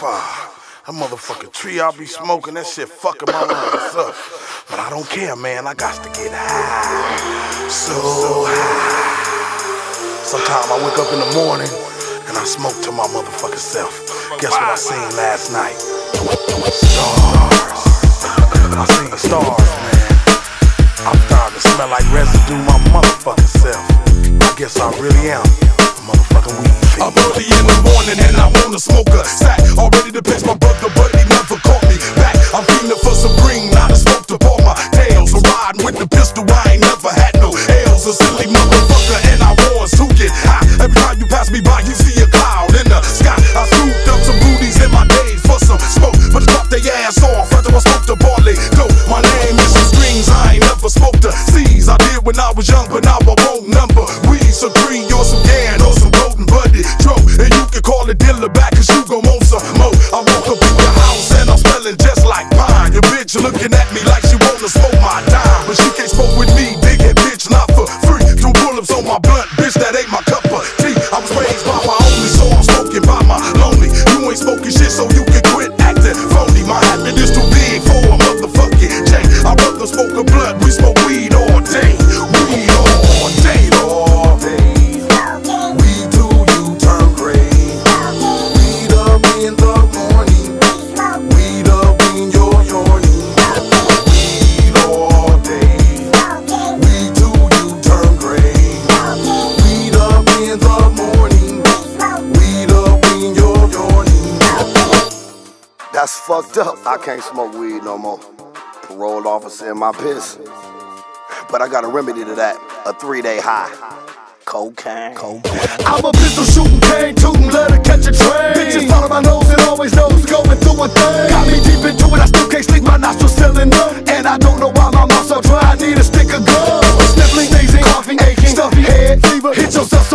That motherfucking tree I be smoking, that shit fucking my lungs up. But I don't care, man, I got to get high, so high. Sometimes I wake up in the morning and I smoke to my motherfucking self. Guess what I seen last night? Stars. I seen stars, man. I'm starting to smell like residue my motherfucking self. I guess I really am a motherfucking weed fiend. I'm early in the morning and I wanna smoke a sack. Already to pitch my brother, but he never caught me back. I'm feeling for some green, I done smoked up all my tails. So riding with the pistol, I ain't never had no L's. A silly motherfucker and I was to get high. Every time you pass me by, you see a cloud in the sky. I scooped up some booties in my days for some smoke, but to drop their ass off after I smoked up all they dope. My name is some strings, I ain't never smoked the C's. I did when I was young, but now I won't number weed. Some green or some gan or some golden buddy dro. And you can call it dealer back, cause you gon' want some more. I walk up in your house and I'm smelling just like pine. Your bitch looking at me like she wanna smoke my dime, but she can't smoke with me, big head bitch, not for free. Two bullets on my blunt, bitch, that ain't my cup of tea. I was raised by my only, so I'm smoking by my lonely. You ain't smoking shit, so you can quit acting phony. My habit is too big for a motherfucking chain. I'd rather smoke a blunt, we smoke weed all day. Weed all day, all day. Weed till you turn gray. Weed up in the morning. Weed up in your yawning. Weed all day. Weed till you turn gray. Weed up in the morning. Weed up in your yawning. That's fucked up. I can't smoke weed no more. Parole officer in my piss. But I got a remedy to that. A 3-day high. Cocaine. I'm a pistol shooting, cane tooting, let her catch a train. Bitches follow my nose and always knows going through a thing. Got me deep into it, I still can't sleep, my nostrils filling up. And I don't know why my mouth's so dry, I need a stick of gum. Sniffling, sneezing, coughing, aching, stuffy head, fever. Hit yourself